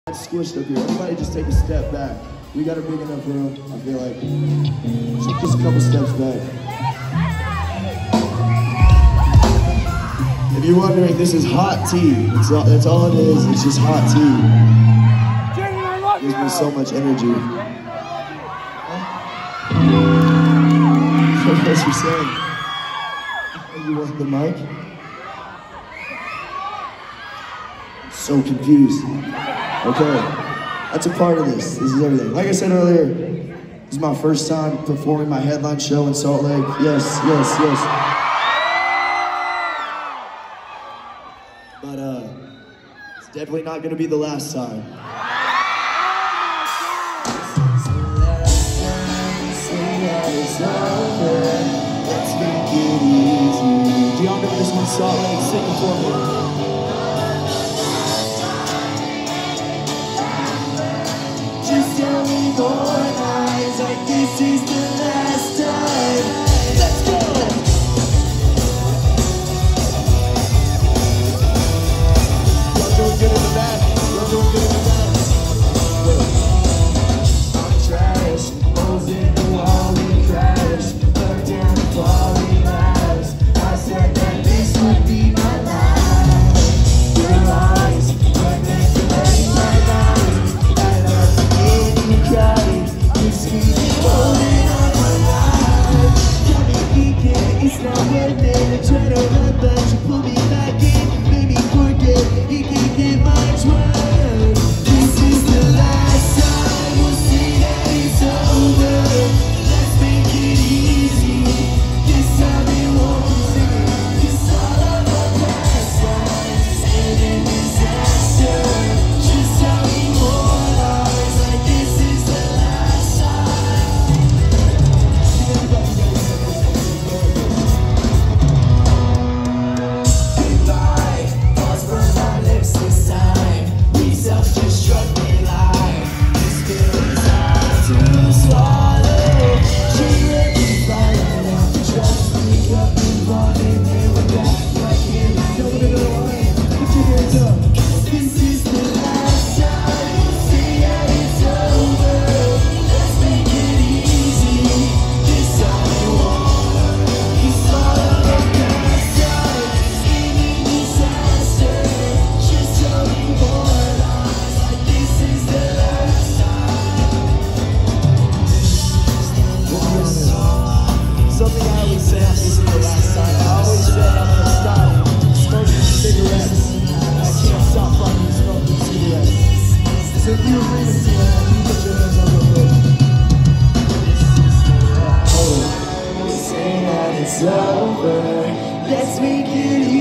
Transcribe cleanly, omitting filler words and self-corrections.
Squished up here. Everybody just take a step back. We got a big enough room, I feel like. So just a couple steps back. If you're wondering, this is hot tea. That's all it is. It's just hot tea. It gives me so much energy. So what you saying? You want the mic? So confused. Okay, that's a part of this. This is everything. Like I said earlier, this is my first time performing my headline show in Salt Lake. Yes, yes, yes. But it's definitely not gonna be the last time. Let's make it easy. Do y'all know this one, Salt Lake? Sing it for me. Tell me more lies, like this is the last time. Let's go! Y'all doing good in the back. Y'all doing good in the back. I'm trash, holes in the wall, we crash. Burn down the quality lives. I said that this would be my life. Your lies, but this is my life. Holding on my life. Got me thinking it's not worth it. I try to run, but you pull me back in. Made me forget it can't get much worse. This is the last time we'll see that it's over. Let's make it easy. This time it won't be fair. 'Cause all of the past lives end in disaster. Just tell me more lies, like this is the last time. Goodbye, thoughts burn my lips this time. We self-destructing life. This feels hard to swallow. She let me fire out. Trust me, up involved in it. We're back like in the line. Put your hands up. This is the last time. See how it's over. Let's make it easy. This time it won't hurt. It's all of the past times. Ending disaster. Just tell me more lies. Like this is the last time. Something I always say, this is the last time. I always say I'm gonna stop smoking cigarettes. I can't stop fucking smoking cigarettes. So if you agree with me, man, you put your hands up real quick. Say that it's over. Let's make it easy.